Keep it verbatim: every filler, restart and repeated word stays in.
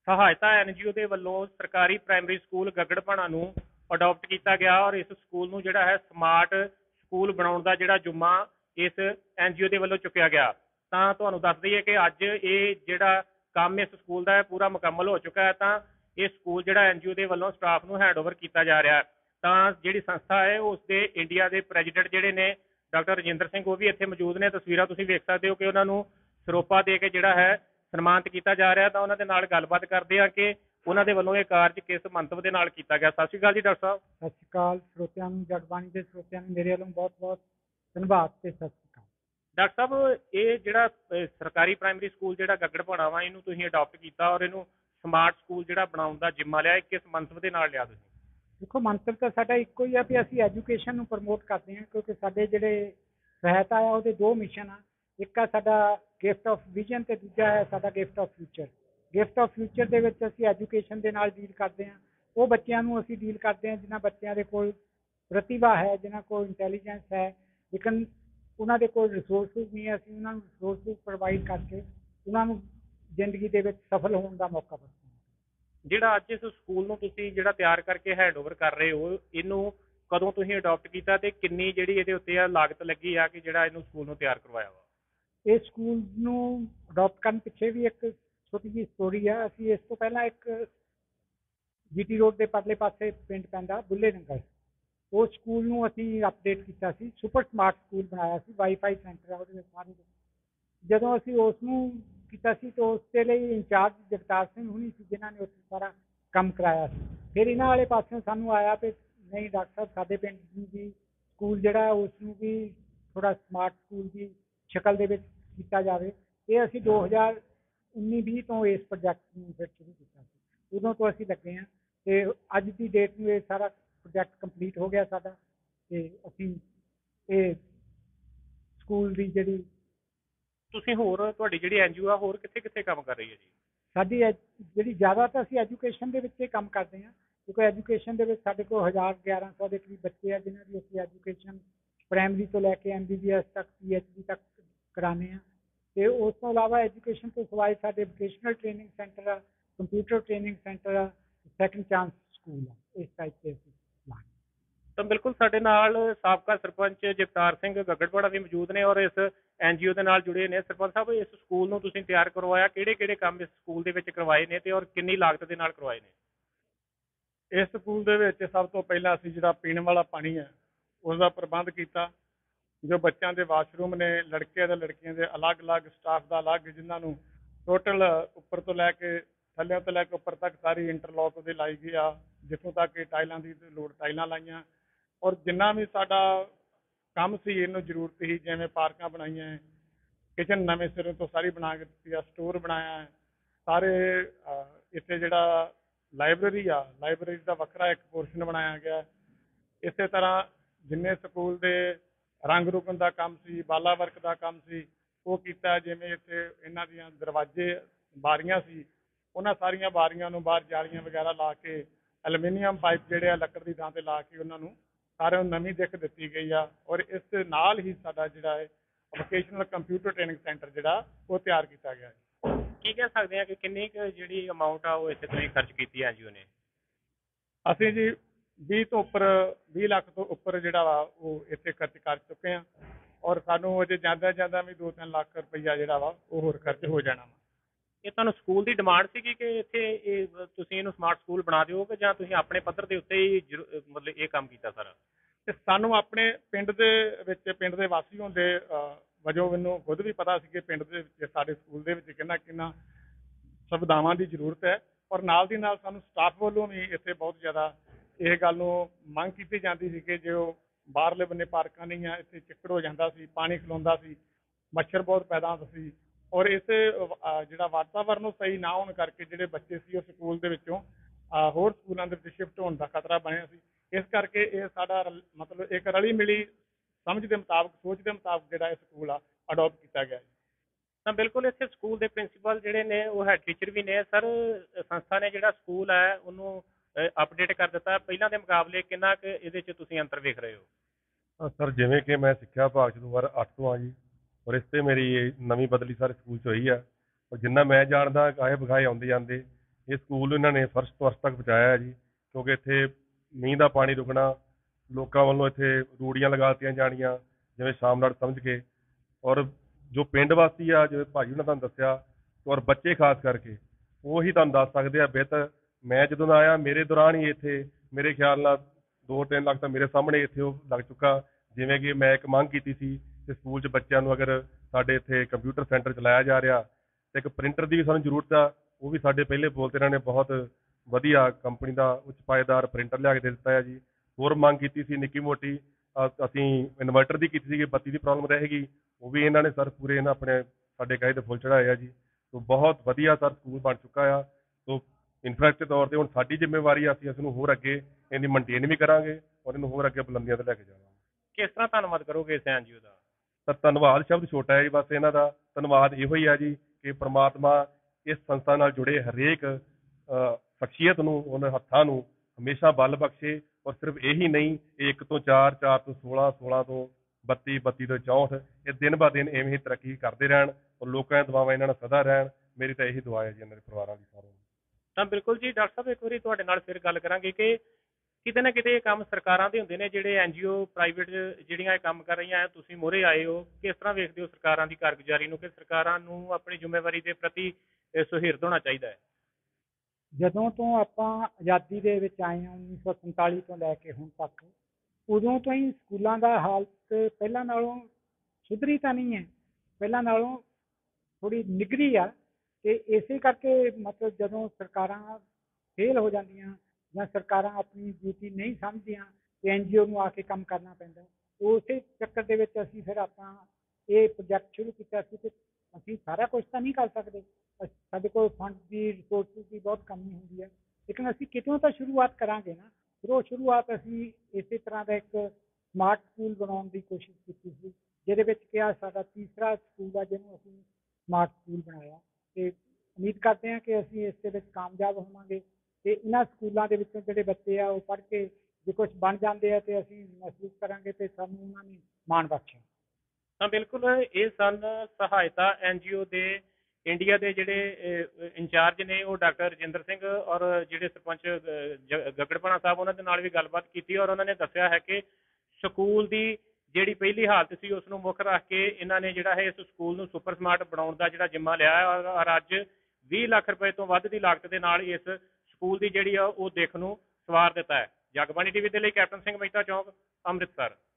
ਸਹਾਇਤਾ ਐਨਜੀਓ ਦੇ ਵੱਲੋਂ ਸਰਕਾਰੀ ਪ੍ਰਾਇਮਰੀ ਸਕੂਲ ਗਗੜਪਣਾ ਨੂੰ ਅਡਾਪਟ ਕੀਤਾ ਗਿਆ ਔਰ ਇਸ ਸਕੂਲ ਨੂੰ ਜਿਹੜਾ ਹੈ ਸਮਾਰਟ ਸਕੂਲ ਬਣਾਉਣ ਦਾ ਜਿਹੜਾ ਜੁੰਮਾ ਇਸ ਐਨਜੀਓ ਦੇ ਵੱਲੋਂ ਚੁੱਕਿਆ ਗਿਆ। ਤਾਂ ਤੁਹਾਨੂੰ ਦੱਸ ਦਈਏ ਕਿ ਅੱਜ ਇਹ ਜਿਹੜਾ ਕੰਮ ਇਸ ਸਕੂਲ ਦਾ ਹੈ ਪੂਰਾ ਮੁਕੰਮਲ ਹੋ ਚੁੱਕਾ ਹੈ। ਤਾਂ ਇਹ ਸਕੂਲ ਜਿਹੜਾ ਐਨਜੀਓ ਦੇ ਵੱਲੋਂ ਸਟਾਫ ਨੂੰ ਹੈਂਡਓਵਰ ਕੀਤਾ ਜਾ ਰਿਹਾ ਹੈ। ਤਾਂ ਜਿਹੜੀ ਸੰਸਥਾ ਹੈ ਉਸ ਦੇ ਇੰਡੀਆ ਦੇ ਪ੍ਰੈਜ਼ੀਡੈਂਟ ਜਿਹੜੇ ਨੇ ਡਾਕਟਰ ਰਜਿੰਦਰ ਸਿੰਘ ਉਹ ਵੀ ਇੱਥੇ ਮੌਜੂਦ ਨੇ। ਤਸਵੀਰਾਂ ਤੁਸੀਂ ਵੇਖ ਸਕਦੇ ਹੋ ਕਿ ਉਹਨਾਂ ਨੂੰ ਸਰੋਪਾ ਦੇ ਕੇ ਜਿਹੜਾ ਹੈ ਸਨਮਾਨਿਤ ਕੀਤਾ ਜਾ ਰਿਹਾ। ਤਾਂ ਉਹਨਾਂ ਦੇ ਨਾਲ ਗੱਲਬਾਤ ਕਰਦੇ ਆ ਕਿ ਉਹਨਾਂ ਦੇ ਵੱਲੋਂ ਇਹ ਕਾਰਜ ਕਿਸ ਮੰਤਵ ਦੇ ਨਾਲ ਕੀਤਾ ਗਿਆ। ਸਤਿ ਸ਼੍ਰੀ ਅਕਾਲ ਜੀ ਡਾਕਟਰ ਸਾਹਿਬ। ਸਤਿ ਸ਼੍ਰੀ ਅਕਾਲ ਸਰੋਤਿਆਂ ਨੂੰ, ਜਗਬਾਣੀ ਦੇ ਸਰੋਤਿਆਂ ਨੂੰ ਮੇਰੇ ਵੱਲੋਂ ਬਹੁਤ ਬਹੁਤ ਧੰਨਵਾਦ ਤੇ ਸਤਿ ਸ਼੍ਰੀ ਅਕਾਲ। ਡਾਕਟਰ ਸਾਹਿਬ, ਇਹ ਜਿਹੜਾ ਸਰਕਾਰੀ ਪ੍ਰਾਇਮਰੀ ਸਕੂਲ ਜਿਹੜਾ ਗਗੜਪਣਾ ਵਾ ਇਹਨੂੰ ਤੁਸੀਂ ਅਡਾਪਟ ਕੀਤਾ ਔਰ ਇਹਨੂੰ ਸਮਾਰਟ ਸਕੂਲ ਜਿਹੜਾ ਬਣਾਉਣ ਦਾ ਜਿੰਮਾ ਲਿਆ, ਇਹ ਕਿਸ ਮੰਤਵ ਦੇ ਨਾਲ ਲਿਆ ਤੁਸੀਂ? ਦੇਖੋ, ਮੰਤਵ ਤਾਂ ਸਾਡਾ ਇੱਕੋ ਹੀ ਆ ਵੀ ਅਸੀਂ ਐਜੂਕੇਸ਼ਨ ਨੂੰ ਪ੍ਰਮੋਟ ਕਰਦੇ ਹਾਂ, ਕਿਉਂਕਿ ਸਾਡੇ ਜਿਹੜੇ ਸਹਾਇਤਾ ਆ ਉਹਦੇ ਦੋ ਮਿਸ਼ਨ ਆ। ਇੱਕ ਆ ਸਾਡਾ ਗਿਫਟ ਆਫ ਵਿਜ਼ਨ ਤੇ ਦੂਜਾ ਹੈ ਸਾਡਾ gift of future. Gift of future ਦੇ ਵਿੱਚ ਅਸੀਂ ਐਜੂਕੇਸ਼ਨ ਦੇ ਨਾਲ ਡੀਲ ਕਰਦੇ ਹਾਂ। ਉਹ ਬੱਚਿਆਂ ਨੂੰ ਅਸੀਂ ਡੀਲ ਕਰਦੇ ਹਾਂ ਜਿਨ੍ਹਾਂ ਬੱਚਿਆਂ ਦੇ ਕੋਲ ਪ੍ਰਤਿਭਾ ਹੈ, ਜਿਨ੍ਹਾਂ ਕੋਲ ਇੰਟੈਲੀਜੈਂਸ ਹੈ, ਲੇਕਿਨ ਉਹਨਾਂ ਦੇ ਕੋਲ ਰਿਸੋਰਸਿਸ ਨਹੀਂ ਹੈ। ਅਸੀਂ ਉਹਨਾਂ ਨੂੰ ਰਿਸੋਰਸਿਸ ਪ੍ਰੋਵਾਈਡ ਕਰਕੇ ਉਹਨਾਂ ਨੂੰ ਜ਼ਿੰਦਗੀ ਦੇ ਵਿੱਚ ਸਫਲ ਹੋਣ ਦਾ ਮੌਕਾ ਦਿੰਦੇ ਹਾਂ। ਜਿਹੜਾ ਅੱਜ ਇਸ ਸਕੂਲ ਨੂੰ ਤੁਸੀਂ ਜਿਹੜਾ ਤਿਆਰ ਕਰਕੇ ਹੈਂਡਓਵਰ ਕਰ ਰਹੇ ਹੋ, ਇਹਨੂੰ ਕਦੋਂ ਤੁਸੀਂ ਅਡਾਪਟ ਕੀਤਾ ਤੇ ਕਿੰਨੀ ਜਿਹੜੀ ਇਹਦੇ ਉੱਤੇ ਆ ਲਾਗਤ ਲੱਗੀ ਆ ਕਿ ਜਿਹੜਾ ਇਹਨੂੰ ਸਕੂਲ ਨੂੰ ਤਿਆਰ ਕਰਵਾਇਆ ਵਾ? ਇਸ ਸਕੂਲ ਨੂੰ ਅਡਾਪਟ ਕਰਨ ਪਿੱਛੇ ਵੀ ਇੱਕ ਛੋਟੀ ਜਿਹੀ ਸਟੋਰੀ ਆ। ਅਸੀਂ ਇਸ ਤੋਂ ਪਹਿਲਾਂ ਇੱਕ ਜੀਟੀ ਰੋਡ ਦੇ ਪਰਲੇ ਪਾਸੇ ਪਿੰਡ ਪੈਂਦਾ ਬੁੱਲੇ ਨੰਗਲ, ਉਸ ਸਕੂਲ ਨੂੰ ਅਸੀਂ ਅਪਡੇਟ ਕੀਤਾ ਸੀ, ਸੁਪਰ ਸਮਾਰਟ ਸਕੂਲ ਬਣਾਇਆ ਸੀ, ਵਾਈਫਾਈ ਸੈਂਟਰ ਆ ਉਹਦੇ ਵਿੱਚ ਸਾਰੇ। ਜਦੋਂ ਅਸੀਂ ਉਸ ਨੂੰ ਕੀਤਾ ਸੀ ਤਾਂ ਉਸ ਦੇ ਲਈ ਇੰਚਾਰਜ ਜਗਤਾਰ ਸਿੰਘ ਹੁਣੀ ਸੀ ਜਿਨ੍ਹਾਂ ਨੇ ਉੱਥੇ ਸਾਰਾ ਕੰਮ ਕਰਾਇਆ ਸੀ। ਫਿਰ ਇਹਨਾਂ ਵਾਲੇ ਪਾਸਿਓਂ ਸਾਨੂੰ ਆਇਆ ਕਿ ਨਹੀਂ ਡਾਕਟਰ ਸਾਹਿਬ, ਸਾਡੇ ਪਿੰਡ ਨੂੰ ਵੀ ਸਕੂਲ ਜਿਹੜਾ ਉਸ ਨੂੰ ਵੀ ਥੋੜ੍ਹਾ ਸਮਾਰਟ ਸਕੂਲ ਦੀ ਸ਼ਕਲ ਦੇ ਵਿੱਚ ਕੀਤਾ ਜਾਵੇ। ਇਹ ਅਸੀਂ ਦੋ ਹਜ਼ਾਰ ਉੱਨੀ ਵੀਹ ਤੋਂ ਇਸ ਪ੍ਰੋਜੈਕਟ ਨੂੰ ਫਿਰ ਸ਼ੁਰੂ ਕੀਤਾ ਸੀ। ਉਦੋਂ ਤੋਂ ਅਸੀਂ ਲੱਗੇ ਹਾਂ ਤੇ ਅੱਜ ਦੀ ਡੇਟ ਨੂੰ ਇਹ ਸਾਰਾ ਪ੍ਰੋਜੈਕਟ ਕੰਪਲੀਟ ਹੋ ਗਿਆ ਸਾਡਾ ਤੇ ਅਸੀਂ ਇਹ ਸਕੂਲ ਦੀ ਜਿਹੜੀ ਤੁਸੀਂ ਹੋਰ ਤੁਹਾਡੀ ਜਿਹੜੀ ਐਨਜੀਓ ਆ ਹੋਰ ਕਿੱਥੇ ਕਿੱਥੇ ਕੰਮ ਕਰ ਰਹੀ ਹੈ ਜੀ? ਸਾਡੀ ਜਿਹੜੀ ਜ਼ਿਆਦਾ ਤਾਂ ਅਸੀਂ ਐਜੂਕੇਸ਼ਨ ਦੇ ਵਿੱਚ ਹੀ ਕੰਮ ਕਰਦੇ ਹਾਂ, ਕਿਉਂਕਿ ਐਜੂਕੇਸ਼ਨ ਦੇ ਵਿੱਚ ਸਾਡੇ ਕੋਲ ਹਜ਼ਾਰ ਗਿਆਰਾਂ ਸੌ ਦੇ ਕਰੀਬ ਬੱਚੇ ਆ ਜਿਨ੍ਹਾਂ ਦੀ ਅਸੀਂ ਐਜੂਕੇਸ਼ਨ ਪ੍ਰਾਇਮਰੀ ਤੋਂ ਲੈ ਕੇ ਐਮ ਬੀ ਬੀ ਐਸ ਤੱਕ ਪੀ ਐਚ ਡੀ ਤੱਕ ਕਰਾਉਂਦੇ ਹਾਂ। ਤੇ ਉਸ ਤੋਂ ਇਲਾਵਾ ਐਜੂਕੇਸ਼ਨ ਤੋਂ ਸਿਵਾਏ ਸਾਡੇ ਵੋਕੇਸ਼ਨਲ ਟ੍ਰੇਨਿੰਗ ਸੈਂਟਰ ਆ, ਕੰਪਿਊਟਰ ਟ੍ਰੇਨਿੰਗ ਸੈਂਟਰ ਆ, ਸੈਕੰਡ ਚਾਂਸ ਸਕੂਲ ਆ, ਇਸ ਟਾਈਪ ਦੇ ਅਸੀਂ ਲਾ। ਤਾਂ ਬਿਲਕੁਲ ਸਾਡੇ ਨਾਲ ਸਾਬਕਾ ਸਰਪੰਚ ਜਗਤਾਰ ਸਿੰਘ ਗਗੜਪਣਾ ਵੀ ਮੌਜੂਦ ਨੇ ਔਰ ਇਸ ਐਨਜੀਓ ਦੇ ਨਾਲ ਜੁੜੇ ਨੇ। ਸਰਪੰਚ ਸਾਹਿਬ, ਇਸ ਸਕੂਲ ਨੂੰ ਤੁਸੀਂ ਤਿਆਰ ਕਰਵਾਇਆ, ਕਿਹੜੇ ਕਿਹੜੇ ਕੰਮ ਇਸ ਸਕੂਲ ਦੇ ਵਿੱਚ ਕਰਵਾਏ ਨੇ ਤੇ ਔਰ ਕਿੰਨੀ ਲਾਗਤ ਦੇ ਨਾਲ ਕਰਵਾਏ ਨੇ? ਇਸ ਸਕੂਲ ਦੇ ਵਿੱਚ ਸਭ ਤੋਂ ਪਹਿਲਾਂ ਅਸੀਂ ਜਿਹੜਾ ਪੀਣ ਵਾਲਾ ਪਾਣੀ ਹੈ ਉਸ ਦਾ ਪ੍ਰਬੰਧ ਕੀਤਾ। ਜੋ ਬੱਚਿਆਂ ਦੇ ਵਾਸ਼ਰੂਮ ਨੇ, ਲੜਕੇ ਤੇ ਲੜਕੀਆਂ ਦੇ ਅਲੱਗ-ਅਲੱਗ, ਸਟਾਫ ਦਾ ਅਲੱਗ, ਜਿਨ੍ਹਾਂ ਨੂੰ ਟੋਟਲ ਉੱਪਰ ਤੋਂ ਲੈ ਕੇ ਥੱਲੇ ਤੋਂ ਲੈ ਕੇ ਉੱਪਰ ਤੱਕ ਸਾਰੀ ਇੰਟਰਲੋਕ ਦੇ ਲਾਈ ਗਈ ਆ, ਜਿੱਥੋਂ ਤੱਕ ਕਿ ਟਾਈਲਾਂ ਦੀ ਲੋੜ ਟਾਈਲਾਂ ਲਾਈਆਂ। ਔਰ ਜਿੰਨਾ ਵੀ ਸਾਡਾ ਕੰਮ ਸੀ ਇਹਨੂੰ ਜ਼ਰੂਰਤ ਸੀ, ਜਿਵੇਂ ਪਾਰਕਾਂ ਬਣਾਈਆਂ, ਕਿਚਨ ਨਵੇਂ ਸਿਰੇ ਤੋਂ ਸਾਰੀ ਬਣਾ ਕੇ ਦਿੱਤੀ ਆ, ਸਟੋਰ ਬਣਾਇਆ ਸਾਰੇ। ਇੱਥੇ ਜਿਹੜਾ ਲਾਇਬ੍ਰੇਰੀ ਆ, ਲਾਇਬ੍ਰੇਰੀ ਦਾ ਵੱਖਰਾ ਇੱਕ ਪੋਰਸ਼ਨ ਬਣਾਇਆ ਗਿਆ। ਇਸੇ ਤਰ੍ਹਾਂ ਜਿੰਨੇ ਸਕੂਲ ਦੇ ਰੰਗ ਰੋਗਨ ਦਾ ਕੰਮ ਸੀ, ਬਾਲਾ ਵਰਕ ਦਾ ਕੰਮ ਸੀ, ਉਹ ਕੀਤਾ। ਜਿਵੇਂ ਇੱਥੇ ਇਹਨਾਂ ਦੀਆਂ ਦਰਵਾਜ਼ੇ ਬਾਰੀਆਂ ਸੀ, ਉਹਨਾਂ ਸਾਰੀਆਂ ਬਾਰੀਆਂ ਨੂੰ ਬਾਹਰ ਜਾਲੀਆਂ ਵਗੈਰਾ ਲਾ ਕੇ, ਐਲੂਮੀਨੀਅਮ ਪਾਈਪ ਜਿਹੜੇ ਆ ਲੱਕੜ ਦੀ ਥਾਂ 'ਤੇ ਲਾ ਕੇ ਉਹਨਾਂ ਨੂੰ ਸਾਰਿਆਂ ਨੂੰ ਨਵੀਂ ਦਿੱਖ ਦਿੱਤੀ ਗਈ ਆ। ਔਰ ਇਸ ਦੇ ਨਾਲ ਹੀ ਸਾਡਾ ਜਿਹੜਾ ਹੈ ਵੋਕੇਸ਼ਨਲ ਕੰਪਿਊਟਰ ਟ੍ਰੇਨਿੰਗ ਸੈਂਟਰ ਜਿਹੜਾ ਉਹ ਤਿਆਰ ਕੀਤਾ ਗਿਆ ਹੈ। ਕੀ ਕਹਿ ਸਕਦੇ ਆ ਕਿ ਕਿੰਨੀ ਕੁ ਜਿਹੜੀ ਅਮਾਊਂਟ ਆ ਉਹ ਇੱਥੇ ਤੁਸੀਂ ਖਰਚ ਕੀਤੀ ਹੈ ਐਨਜੀਓ ਨੇ? ਅਸੀਂ ਜੀ ਵੀਹ ਤੋਂ ਉੱਪਰ ਵੀਹ ਲੱਖ ਤੋਂ ਉੱਪਰ ਜਿਹੜਾ ਵਾ ਉਹ ਇੱਥੇ ਖਰਚ ਕਰ ਚੁੱਕੇ ਹਾਂ। ਔਰ ਸਾਨੂੰ ਅਜੇ ਜਾਂਦਾ ਜਾਂਦਾ ਵੀ ਦੋ ਤਿੰਨ ਲੱਖ ਰੁਪਈਆ ਜਿਹੜਾ ਵਾ ਉਹ ਹੋਰ ਖਰਚ ਹੋ ਜਾਣਾ ਵਾ। ਇਹ ਤੁਹਾਨੂੰ ਸਕੂਲ ਦੀ ਡਿਮਾਂਡ ਸੀਗੀ ਕਿ ਇੱਥੇ ਇਹ ਤੁਸੀਂ ਇਹਨੂੰ ਸਮਾਰਟ ਸਕੂਲ ਬਣਾ ਦਿਓਗੇ ਜਾਂ ਤੁਸੀਂ ਆਪਣੇ ਪੱਧਰ ਦੇ ਉੱਤੇ ਹੀ ਮਤਲਬ ਇਹ ਕੰਮ ਕੀਤਾ ਸਾਰਾ? ਤੇ ਸਾਨੂੰ ਆਪਣੇ ਪਿੰਡ ਦੇ ਵਿੱਚ, ਪਿੰਡ ਦੇ ਵਾਸੀ ਹੋਣ ਦੇ ਵਜੋਂ ਮੈਨੂੰ ਖੁਦ ਵੀ ਪਤਾ ਸੀ ਕਿ ਪਿੰਡ ਦੇ ਵਿੱਚ ਸਾਡੇ ਸਕੂਲ ਦੇ ਵਿੱਚ ਕਿੰਨਾ ਕਿੰਨਾ ਸੁਵਿਧਾਵਾਂ ਦੀ ਜ਼ਰੂਰਤ ਹੈ। ਔਰ ਨਾਲ ਦੀ ਨਾਲ ਸਾਨੂੰ ਸਟਾਫ ਵੱਲੋਂ ਵੀ ਇੱਥੇ ਬਹੁਤ ਜ਼ਿਆਦਾ ਇਹ ਗੱਲ ਨੂੰ ਮੰਗ ਕੀਤੀ ਜਾਂਦੀ ਸੀ ਕਿ ਜੋ ਬਾਹਰਲੇ ਬੰਨੇ ਪਾਰਕਾਂ ਨਹੀਂ ਆ, ਇੱਥੇ ਚਿੱਕੜ ਹੋ ਜਾਂਦਾ ਸੀ, ਪਾਣੀ ਖਲੋਂਦਾ ਸੀ, ਮੱਛਰ ਬਹੁਤ ਪੈਦਾ ਹੁੰਦਾ ਸੀ। ਔਰ ਇਸ ਜਿਹੜਾ ਵਾਤਾਵਰਨ ਉਹ ਸਹੀ ਨਾ ਹੋਣ ਕਰਕੇ ਜਿਹੜੇ ਬੱਚੇ ਸੀ ਉਹ ਸਕੂਲ ਦੇ ਵਿੱਚੋਂ ਹੋਰ ਸਕੂਲਾਂ ਦੇ ਵਿੱਚ ਸ਼ਿਫਟ ਹੋਣ ਦਾ ਖਤਰਾ ਬਣਿਆ ਸੀ। ਇਸ ਕਰਕੇ ਇਹ ਸਾਡਾ ਮਤਲਬ ਇੱਕ ਰਲੀ ਮਿਲੀ ਸਮਝ ਦੇ ਮੁਤਾਬਕ, ਸੋਚ ਦੇ ਮੁਤਾਬਕ ਜਿਹੜਾ ਇਹ ਸਕੂਲ ਆ ਅਡੋਪਟ ਕੀਤਾ ਗਿਆ। ਤਾਂ ਬਿਲਕੁਲ ਇੱਥੇ ਸਕੂਲ ਦੇ ਪ੍ਰਿੰਸੀਪਲ ਜਿਹੜੇ ਨੇ ਉਹ ਹੈਡ ਟੀਚਰ ਵੀ ਨੇ। ਸਰ, ਸੰਸਥਾ ਨੇ ਜਿਹੜਾ ਸਕੂਲ ਹੈ ਉਹਨੂੰ ਅਪਡੇਟ ਕਰ ਦਿੱਤਾ, ਪਹਿਲਾਂ ਦੇ ਮੁਕਾਬਲੇ ਕਿੰਨਾ ਕੁ ਇਹਦੇ 'ਚ ਤੁਸੀਂ ਅੰਤਰ ਵੇਖ ਰਹੇ ਹੋ? ਸਰ, ਜਿਵੇਂ ਕਿ ਮੈਂ ਸਿੱਖਿਆ ਵਿਭਾਗ 'ਚ ਦੋ ਹਜ਼ਾਰ ਅੱਠ ਤੋਂ ਆ ਜੀ, ਔਰ ਇਸ 'ਤੇ ਮੇਰੀ ਨਵੀਂ ਬਦਲੀ ਸਰ ਸਕੂਲ 'ਚ ਹੋਈ ਆ। ਔਰ ਜਿੰਨਾ ਮੈਂ ਜਾਣਦਾ ਗਾਏ ਬਗਾਏ ਆਉਂਦੇ ਜਾਂਦੇ ਇਹ ਸਕੂਲ ਇਹਨਾਂ ਨੇ ਫਰਸ਼ ਤੋਂ ਅਰਸ਼ ਤੱਕ ਪਹੁੰਚਾਇਆ ਹੈ ਜੀ, ਕਿਉਂਕਿ ਇੱਥੇ ਮੀਂਹ ਦਾ ਪਾਣੀ ਰੁਕਣਾ, ਲੋਕਾਂ ਵੱਲੋਂ ਇੱਥੇ ਰੂੜੀਆਂ ਲਗਾ ਦਿੱਤੀਆਂ ਜਾਣੀਆਂ ਜਿਵੇਂ ਸ਼ਾਮ ਨਾਲ ਸਮਝ ਕੇ, ਔਰ ਜੋ ਪਿੰਡ ਵਾਸੀ ਆ ਜਿਵੇਂ ਭਾਜੀ ਉਹਨਾਂ ਤੁਹਾਨੂੰ ਦੱਸਿਆ, ਔਰ ਬੱਚੇ ਖਾਸ ਕਰਕੇ ਉਹੀ ਤੁਹਾਨੂੰ ਦੱਸ ਸਕਦੇ ਆ ਬਿਹਤਰ। ਮੈਂ ਜਦੋਂ ਦਾ ਆਇਆ ਮੇਰੇ ਦੌਰਾਨ ਹੀ ਇੱਥੇ ਮੇਰੇ ਖਿਆਲ ਨਾਲ ਦੋ ਤਿੰਨ ਲੱਖ ਤਾਂ ਮੇਰੇ ਸਾਹਮਣੇ ਇੱਥੇ ਉਹ ਲੱਗ ਚੁੱਕਾ। ਜਿਵੇਂ ਕਿ ਮੈਂ ਇੱਕ ਮੰਗ ਕੀਤੀ ਸੀ ਕਿ ਸਕੂਲ 'ਚ ਬੱਚਿਆਂ ਨੂੰ ਅਗਰ ਸਾਡੇ ਇੱਥੇ ਕੰਪਿਊਟਰ ਸੈਂਟਰ ਚਲਾਇਆ ਜਾ ਰਿਹਾ ਤੇ ਇੱਕ ਪ੍ਰਿੰਟਰ ਦੀ ਵੀ ਸਾਨੂੰ ਜ਼ਰੂਰਤ ਆ, ਉਹ ਵੀ ਸਾਡੇ ਪਹਿਲੇ ਬੋਲਤੇ ਇਹਨਾਂ ਨੇ ਬਹੁਤ ਵਧੀਆ ਕੰਪਨੀ ਦਾ ਉੱਚ ਪਾਏਦਾਰ ਪ੍ਰਿੰਟਰ ਲਿਆ ਕੇ ਦੇ ਦਿੱਤਾ ਹੈ ਜੀ। ਹੋਰ ਮੰਗ ਕੀਤੀ ਸੀ ਨਿੱਕੀ ਮੋਟੀ, ਅਸੀਂ ਇਨਵਰਟਰ ਦੀ ਕੀਤੀ ਸੀ ਕਿ ਬੱਤੀ ਦੀ ਪ੍ਰੋਬਲਮ ਰਹੇਗੀ, ਉਹ ਵੀ ਇਹਨਾਂ ਨੇ ਸਰ ਪੂਰੇ ਇਹਨਾਂ ਆਪਣੇ ਸਾਡੇ ਕਹੇ 'ਤੇ ਫੁੱਲ ਚੜਾਏ ਆ ਜੀ। ਸੋ ਬਹੁਤ ਵਧੀਆ ਸਰ ਸਕੂਲ ਬਣ ਚੁੱਕਾ ਆ। ਸੋ ਇਨਫਰਾਸਟਰਕਚਰ ਤੌਰ 'ਤੇ ਹੁਣ ਸਾਡੀ ਜ਼ਿੰਮੇਵਾਰੀ ਆ, ਅਸੀਂ ਇਸ ਨੂੰ ਹੋਰ ਅੱਗੇ ਇਹਦੀ ਮੇਨਟੇਨ ਵੀ ਕਰਾਂਗੇ ਔਰ ਇਹਨੂੰ ਹੋਰ ਅੱਗੇ ਬੁਲੰਦੀਆਂ 'ਤੇ ਲੈ ਕੇ ਜਾਵਾਂਗੇ। ਕਿਸ ਤਰ੍ਹਾਂ ਧੰਨਵਾਦ ਕਰੋਗੇ ਇਸ ਐਨ ਜੀ ਓ ਦਾ? ਤਾਂ ਧੰਨਵਾਦ ਸ਼ਬਦ ਛੋਟਾ ਹੈ ਜੀ, ਬਸ ਇਹਨਾਂ ਦਾ ਧੰਨਵਾਦ ਇਹੋ ਹੀ ਹੈ ਜੀ ਕਿ ਪ੍ਰਮਾਤਮਾ ਇਸ ਸੰਸਥਾ ਨਾਲ ਜੁੜੇ ਹਰੇਕ ਸ਼ਖਸੀਅਤ ਨੂੰ, ਉਹਨਾਂ ਹੱਥਾਂ ਨੂੰ ਹਮੇਸ਼ਾ ਬਲ ਬਖਸ਼ੇ। ਔਰ ਸਿਰਫ ਇਹੀ ਨਹੀਂ, ਇਹ ਇੱਕ ਤੋਂ ਚਾਰ, ਚਾਰ ਤੋਂ ਸੋਲਾਂ, ਸੋਲਾਂ ਤੋਂ ਬੱਤੀ, ਬੱਤੀ ਤੋਂ ਚੌਂਹਠ, ਇਹ ਦਿਨ ਬ ਦਿਨ ਇਵੇਂ ਹੀ ਤਰੱਕੀ ਕਰਦੇ ਰਹਿਣ ਔਰ ਲੋਕਾਂ ਦੀਆਂ ਦੁਆਵਾਂ ਇਹਨਾਂ ਨਾਲ ਸਦਾ ਰਹਿਣ। ਮੇਰੀ ਤਾਂ ਇਹੀ ਦੁਆ ਹੈ ਜੀ ਇਹਨਾਂ ਦੇ ਪਰਿਵਾਰਾਂ ਦੀ ਸਾਰਿਆਂ ਨੂੰ। ਤਾਂ ਬਿਲਕੁਲ ਜੀ ਡਾਕਟਰ ਸਾਹਿਬ, ਇੱਕ ਵਾਰੀ ਤੁਹਾਡੇ ਨਾਲ ਫਿਰ ਗੱਲ ਕਰਾਂਗੇ ਕਿ ਕਿਤੇ ਨਾ ਕਿਤੇ ਇਹ ਕੰਮ ਸਰਕਾਰਾਂ ਦੇ ਹੁੰਦੇ ਨੇ, ਜਿਹੜੇ ਐਨ ਜੀ ਓ ਪ੍ਰਾਈਵੇਟ ਜਿਹੜੀਆਂ ਇਹ ਕੰਮ ਕਰ ਰਹੀਆਂ, ਤੁਸੀਂ ਮੂਹਰੇ ਆਏ ਹੋ, ਕਿਸ ਤਰ੍ਹਾਂ ਵੇਖਦੇ ਹੋ ਸਰਕਾਰਾਂ ਦੀ ਕਾਰਗੁਜ਼ਾਰੀ ਨੂੰ ਕਿ ਸਰਕਾਰਾਂ ਨੂੰ ਆਪਣੀ ਜ਼ਿੰਮੇਵਾਰੀ ਦੇ ਪ੍ਰਤੀ ਸੁਹਿਰਦ ਹੋਣਾ ਚਾਹੀਦਾ ਹੈ? ਜਦੋਂ ਤੋਂ ਆਪਾਂ ਆਜ਼ਾਦੀ ਦੇ ਵਿੱਚ ਆਏ ਹਾਂ ਉੱਨੀ ਸੌ ਸੰਤਾਲੀ ਤੋਂ ਲੈ ਕੇ ਹੁਣ ਤੱਕ, ਉਦੋਂ ਤੋਂ ਹੀ ਸਕੂਲਾਂ ਦਾ ਹਾਲਤ ਪਹਿਲਾਂ ਨਾਲੋਂ ਸੁਧਰੀ ਤਾਂ ਨਹੀਂ ਹੈ, ਪਹਿਲਾਂ ਨਾਲੋਂ ਥੋੜ੍ਹੀ ਨਿਗਰੀ ਆ। ਅਤੇ ਇਸੇ ਕਰਕੇ ਮਤਲਬ ਜਦੋਂ ਸਰਕਾਰਾਂ ਫੇਲ ਹੋ ਜਾਂਦੀਆਂ ਜਾਂ ਸਰਕਾਰਾਂ ਆਪਣੀ ਡਿਊਟੀ ਨਹੀਂ ਸਮਝਦੀਆਂ ਅਤੇ ਐਨ ਜੀ ਓ ਨੂੰ ਆ ਕੇ ਕੰਮ ਕਰਨਾ ਪੈਂਦਾ। ਉਸੇ ਚੱਕਰ ਦੇ ਵਿੱਚ ਅਸੀਂ ਫਿਰ ਆਪਾਂ ਇਹ ਪ੍ਰੋਜੈਕਟ ਸ਼ੁਰੂ ਕੀਤਾ ਸੀ ਕਿ ਅਸੀਂ ਸਾਰਾ ਕੁਛ ਤਾਂ ਨਹੀਂ ਕਰ ਸਕਦੇ, ਸਾਡੇ ਕੋਲ ਫੰਡ ਦੀ, ਰਿਸੋਰਸਿਸ ਦੀ ਬਹੁਤ ਕਮੀ ਹੁੰਦੀ ਹੈ, ਲੇਕਿਨ ਅਸੀਂ ਕਿਤੋਂ ਤਾਂ ਸ਼ੁਰੂਆਤ ਕਰਾਂਗੇ ਨਾ। ਫਿਰ ਉਹ ਸ਼ੁਰੂਆਤ ਅਸੀਂ ਇਸੇ ਤਰ੍ਹਾਂ ਦਾ ਇੱਕ ਸਮਾਰਟ ਸਕੂਲ ਬਣਾਉਣ ਦੀ ਕੋਸ਼ਿਸ਼ ਕੀਤੀ ਸੀ, ਜਿਹਦੇ ਵਿੱਚ ਕਿਹਾ ਸਾਡਾ ਤੀਸਰਾ ਸਕੂਲ ਆ ਜਿਹਨੂੰ ਅਸੀਂ ਸਮਾਰਟ ਸਕੂਲ ਬਣਾਇਆ। ਅਤੇ ਉਮੀਦ ਕਰਦੇ ਹਾਂ ਕਿ ਅਸੀਂ ਇਸ ਦੇ ਵਿੱਚ ਕਾਮਯਾਬ ਹੋਵਾਂਗੇ ਅਤੇ ਇਹਨਾਂ ਸਕੂਲਾਂ ਦੇ ਵਿੱਚੋਂ ਜਿਹੜੇ ਬੱਚੇ ਆ ਉਹ ਪੜ੍ਹ ਕੇ ਜੇ ਕੁਛ ਬਣ ਜਾਂਦੇ ਆ ਅਤੇ ਅਸੀਂ ਮਹਿਸੂਸ ਕਰਾਂਗੇ ਅਤੇ ਸਾਨੂੰ ਉਹਨਾਂ ਨੇ ਮਾਣ ਬਖਸ਼ਿਆ। ਤਾਂ ਬਿਲਕੁਲ ਇਹ ਸਨ ਸਹਾਇਤਾ ਐਨ ਜੀ ਓ ਦੇ ਇੰਡੀਆ ਦੇ ਜਿਹੜੇ ਇੰਚਾਰਜ ਨੇ ਉਹ ਡਾਕਟਰ ਰਜਿੰਦਰ ਸਿੰਘ, ਔਰ ਜਿਹੜੇ ਸਰਪੰਚ ਗਗੜਪਣਾ ਸਾਹਿਬ, ਉਹਨਾਂ ਦੇ ਨਾਲ ਵੀ ਗੱਲਬਾਤ ਕੀਤੀ ਔਰ ਉਹਨਾਂ ਨੇ ਦੱਸਿਆ ਹੈ ਕਿ ਸਕੂਲ ਦੀ ਜਿਹੜੀ ਪਹਿਲੀ ਹਾਲਤ ਸੀ ਉਸ ਨੂੰ ਮੁੱਖ ਰੱਖ ਕੇ ਇਹਨਾਂ ਨੇ ਜਿਹੜਾ ਹੈ ਇਸ ਸਕੂਲ ਨੂੰ ਸੁਪਰ ਸਮਾਰਟ ਬਣਾਉਣ ਦਾ ਜਿਹੜਾ ਜ਼ਿੰਮਾ ਲਿਆ ਹੈ ਔਰ ਅੱਜ ਵੀਹ ਲੱਖ ਰੁਪਏ ਤੋਂ ਵੱਧ ਦੀ ਲਾਗਤ ਦੇ ਨਾਲ ਇਸ ਸਕੂਲ ਦੀ ਜਿਹੜੀ ਆ ਉਹ ਦਿੱਖ ਨੂੰ ਸਵਾਰ ਦਿੱਤਾ ਹੈ। ਜਗਬਾਣੀ ਟੀਵੀ ਦੇ ਲਈ ਕੈਪਟਨ ਸਿੰਘ ਮਹਿਤਾ ਚੌਂਕ, ਅੰਮ੍ਰਿਤਸਰ।